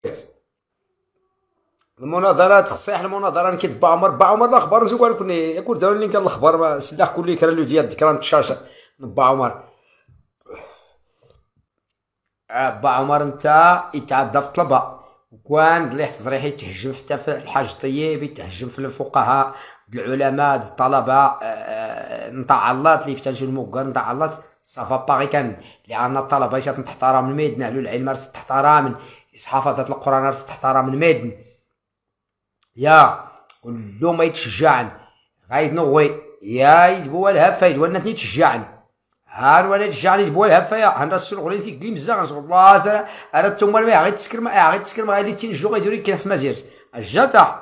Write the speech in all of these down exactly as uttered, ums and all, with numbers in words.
المناظرات خصيح المناظره كيد با عمر با عمر الاخبار نسوق لكم يكون داو لي كان الاخبار سلاح كل كرا لو ديال ذكران الشاشه با عمر با عمر انت يتعدى في طلبه وكان اللي تصريح يتهجم حتى في الحاج الطيب يتهجم في الفقهاء العلماء الطلبه نتاع الله اللي يفتشوا الموكر نتاع الله صافا باغي كان لان الطلبه تحترم الميدان اهل العلم تحترم حفظة القران تحترم الميدان يا كلو ما يتشجعن غايد نوي يا يجبوا الهفه يدولنا تني تشجعن هان ولا تشجعني يجبوا الهفه يا هان السوق غولين فيك كليم بزاف نقول الله سلام انا نتوما ما غادي تسكر ما غادي تسكر ما غادي تنجلو غيديروا كيف ما زيرت الجتا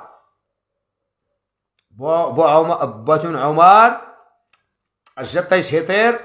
بو بو عمر باتون عمر الجتا يسيطير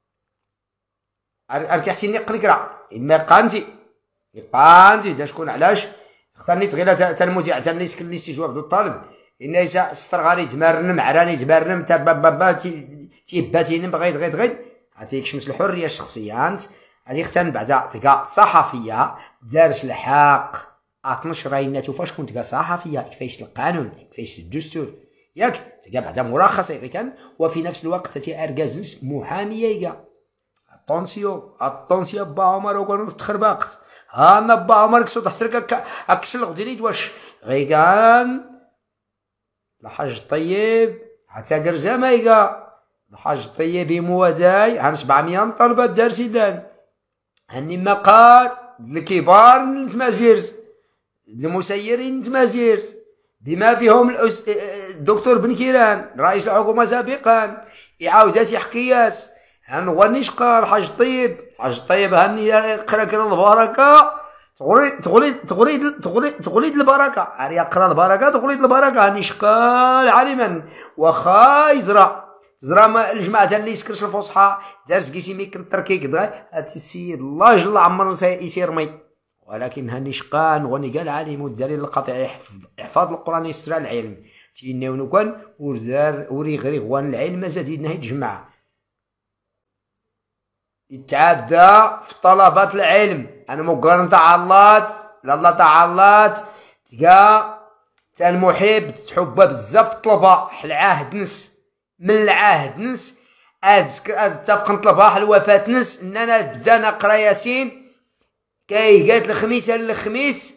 اركي حسين قنكرا اما قانتي قانتي دا شكون علاش خصني تغير تا المذيع تا اللي يسكن لي استجواب دو الطالب ان اذا ستر غادي يتمرن عراني يتمرن تا بابا تيباتي بغيت غير غير عطيك شمس الحريه الشخصيه غادي يختن بعدا تلقى صحفيه دارت الحق اثناش رايناتو فاش كنت تلقى صحفيه كيفاش القانون كيفاش الدستور ياك تلقى بعدا مرخص كان وفي نفس الوقت تي اركازنس محاميه كاع اتونسيو اتونسيو با عمر وكانوا في تخرباقت ها با عمر كسو تحسرك اكسل غديريت واش غي كان الحاج الطيب حتى قرزامه يقا الحاج الطيب مواداي عن سبعمية طلبه دار سيدان هني مقال الكبار التمازيرز المسيرين التمازيرز بما فيهم الدكتور بن كيران رئيس الحكومه سابقا يعاودات يحكيات هنغني شقا الحاج الطيب الحاج الطيب هني قرا كرا البركه تغري تغري تغري تغري تغري البركه عريا قرا البركه تغري البركه هني شقال عالما واخا يزرع زرا ما الجماعه اللي يسكرش الفصحى دارس كيسي مي كنتركيك دا هاد السيد الله جل عمر يسير مي ولكن هاني شقان غني قال عليم والدليل القطعي يحفظ يحفظ القران يسرى العلم تيناونو كان ودار وري غير غوان العلم زاد يدنا يتجمع يتعدى في طلبات العلم انا مقارن تاع الله لا تاع الله تلقى تا المحب تحب بزاف الطلبه حل عهد نس من العهد نس اتفق نطلبها الوفاة نس ان انا بدا نقرا ياسين كاي قالت الخميس الخميس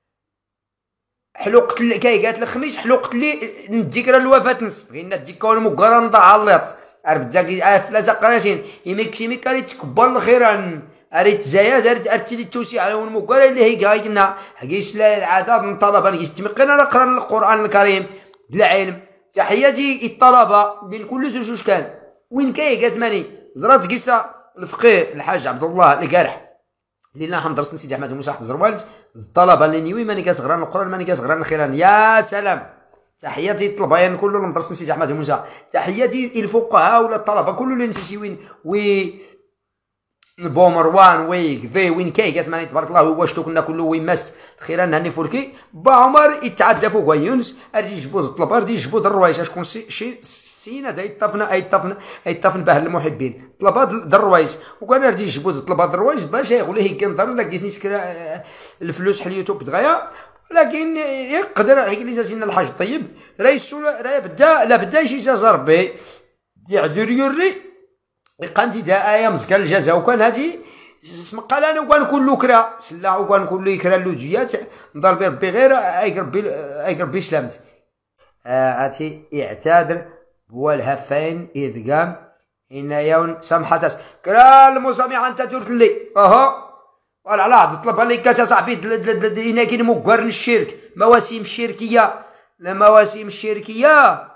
حلقت كاي قالت الخميس حلقت لي نذكر الوفاة نس غير نذكر مقرن تاع الله بدا فلاس قرا ياسين يميكسي ميكالي تكبر الخيران اريت زايد اريت لي التوسيع على المقرن اللي هي قايلنا حقيش العذاب من طلبه نجي تمقنا نقرا القران الكريم بالعلم تحياتي الطلبه بين كل زوج كان وين كاي كتماني زرات قصه الفقيه الحاج عبد الله القارح اللي نحن درسنا سيدي احمد موسى الزروالد الطلبه اللي نيوي ماني كاصغران القران ماني كاصغران الخيران يا سلام تحياتي الطلبه كلهم درسنا سيدي احمد موسى تحياتي الفقهاء ولا الطلبه كل اللي نفسي وين وي البومروان وي كذي وين كاي كتماني تبارك الله واش كنا كله وين مس خيرا هاني فولكي با عمر يتعدى فوق يونس ارجي يجبد الطلبه ارجي يجبد الروايش شكون شي سينا دا يطفنا اي طفن اي طفن به المحبين طلبه الروايش وكان ارجي يجبد الطلبه الروايش باش يقول ليه كنضر لا كيسني سكر الفلوس حل يوتيوب دغيا ولكن يقدر يجلس سينا الحاج الطيب رئيس راه بدا لا بدا شي جاز ربي يعذر يوري قانتي دا ايام مزكال الجزاء وكان هادي اسم قال انا وكان كله كرا سلا وكان كله يكرا اللوجيات نضرب ربي غير اي ربي اي ربي سلامت عاتي يعتذر هو الهفين ادغام ان يوم سمحت كرا المسامع انت درت لي اها ولا على طلب لي كتا صاحبي هنا كاين مقرن الشرك مواسم الشركيه لا مواسم الشركيه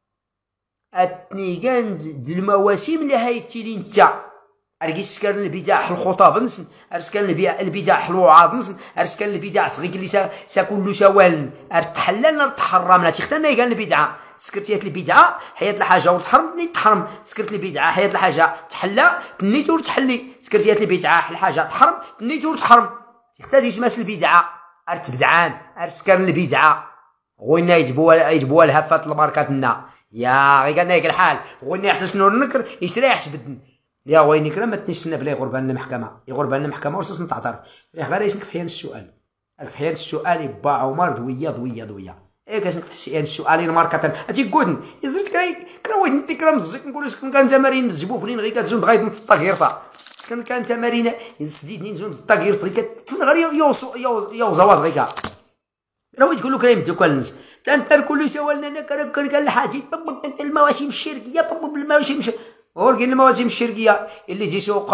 اتني كان المواسم اللي هايتي انت اركيس كان البدع الخطاب نس ارس كان البدع الوعاظ نس ارس كان البدع صغير اللي سا كل سوال ارتحللنا تحرمنا تختنا كان البدعه سكرتيات البدعه حياه الحاجه وتحرم ني تحرم سكرت البدعه حياه الحاجه تحلى نيت تحلي سكرتيات البدعه الحاجه تحرم نيت تحرم تختار اسمها البدعه ارتبدعان ارس كان البدعه غوينا يجبوا يجبوا الهفات الماركاتنا يا غير قالنا الحال غوينا يحسس شنو النكر يسريح بدن يا ويني كرا ما تنسنا بلا يغرب لنا محكمه يغرب لنا محكمه وصلنا تعترف غير يسلك في حيان السؤال الفحيان السؤالي با عمر دويه دويه دويه ايه كنفحش يعني السؤالين ماركه هاتي كودن يزرت كراي كراوي انت كرا مزك نقول لك كان تمارين نزجبو فين غير كتزوم غايد في الطاكيرطا كان كان تمارين سديدني نزوم في الطاكيرط غير كتكون غير يوصو يو زواد غير راهو تقول له كريم تكلنس تنتر كل سوالنا انا كان كان الحاجي المواسم الشركيه المواسم ورقين المواسم الشركيه اللي تجي سوق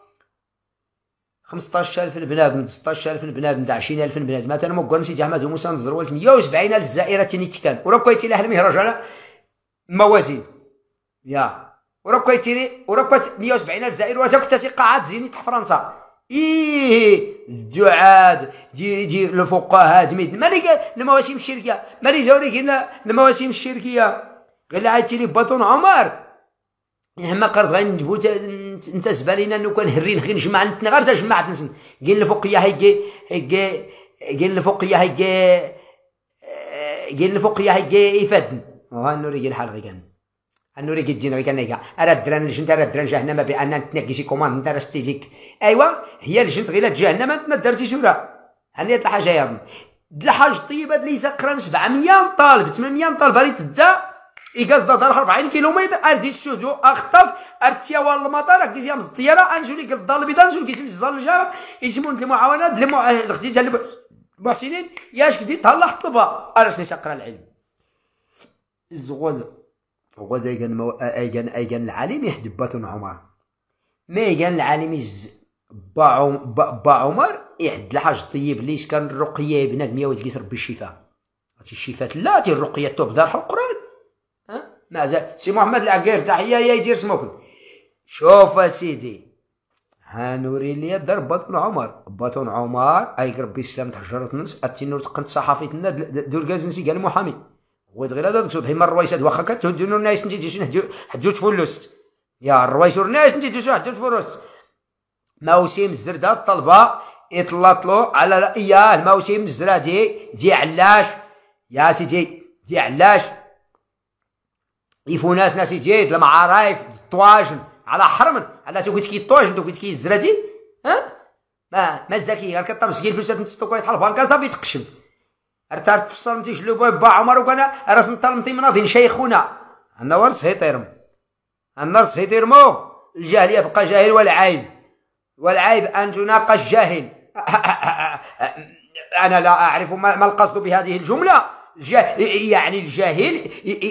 خمسطاش ألف بنادم ستطاش ألف بنادم تاع عشرين ألف بنادم مثلا مكون سيدي احمد وموسى نزرول مية وسبعين ألف زائره تاني تكان وراه كويتي له المهرج على الموازين يا وراه كويتي وراه مية وسبعين ألف زائر وراه كنت قاعات زينيت تاع فرنسا ايه الدعاة دي دي الفقهاء دميد مالي المواسم الشركيه مالي زوري كنا المواسم الشركيه قال عاد لي باطون عمر ما قرض غير نجبو انت زبالينا انو كان هرين غير نجمع نتنا غير جمعت نسن قال الفقيه هيجي هيجي قال الفقيه هيجي قال الفقيه هيجي يفدن ها نوري قال الحال غير كان نوري قد جينا غير كان هيك ارا الدران اللي جنت ارا الدران جهنم بان تنقشي كوماند انت رستيك ايوا هي اللي جنت غير جهنم انت درتي سوره هاني هاد الحاجه يا الحاج طيبه اللي سقرا سبعمية طالب ثمانمية طالب هذه تدا إيكاز دار أربعين كيلومتر أردي السودو أخطف أرتيا والمطار أكديزيا مز الطيارة أنزل لك الدار البيضاء أنزل كيسل الزلجة يسمون المعاونات لمع زختي تاع المحسنين ياش كدي تهلا حطبها أرسني سقرا العلم الزغوز غوز أيكان مو... أيكان أيكان العالم يحدب باتون عمر ما أيكان العالم يز با با عمر يحد الحاج طيب ليش كان الرقية بنادم مية وتقيس ربي الشفاء هاتي الشفاء لا تي الرقية توب دار القرآن ها مازال سي محمد العقير تحيه يا يدير سموكن شوف اسيدي ها نوري لي دار باطون عمر باطون عمر اي ربي السلام تحجرت نص اتي نور تقنت صحافي لنا دور كازنسي قال محامي هو غير هذا تسود هما الرويسات واخا كتهدوا الناس نتي تجي حدو تفلست يا الرويس الناس نتي تجي حدو تفلست موسم الزرده الطلبه يطلطلوا على يا الموسم الزرده دي دي علاش يا سيدي دي علاش يفو ناس ناس يجيد المعارف الطواجن على حرمن على تو قلت كي الطواجن تو قلت كي الزرادي ها ما ما الزكي غير كطمس كي الفلوس نتستو كاي تحل بانكا صافي تقشمت ارتار تفصل متي شلو با عمر وكان راس نطلمتي مناضين شيخونا انا ورث هيطيرم انا ورث هيطيرمو الجاهل يبقى جاهل والعيب والعيب ان تناقش جاهل انا لا اعرف ما القصد بهذه الجمله يعني الجاهل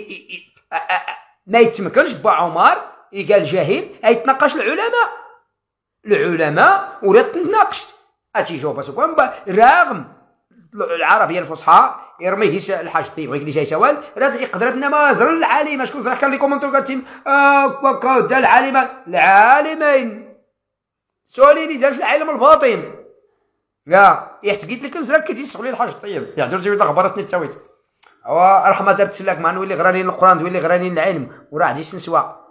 ما يتمكنش با عمر قال جاهل يتناقش العلماء العلماء ولا تناقش اتي جاوب سكون رغم العربيه الفصحى يرميه الحاج طيب غير لي سوال راه يقدر لنا مازر العالم شكون صراحه كان لي كومونتور قالت اه دا العالم العالمين سوليني داز العالم الباطن لا يحتقيت لك نزرك كيتيسغ لي الحاج طيب يهضر جوج خبرتني التويت رحمه دارت سلاك ما نولي غراني القران نولي غراني العلم وراه عندي سنسوا